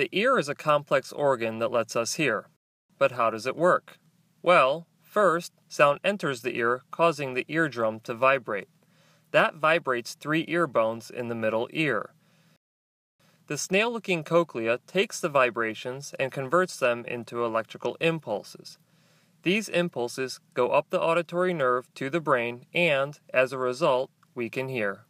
The ear is a complex organ that lets us hear. But how does it work? Well, first, sound enters the ear, causing the eardrum to vibrate. That vibrates 3 ear bones in the middle ear. The snail-looking cochlea takes the vibrations and converts them into electrical impulses. These impulses go up the auditory nerve to the brain and, as a result, we can hear.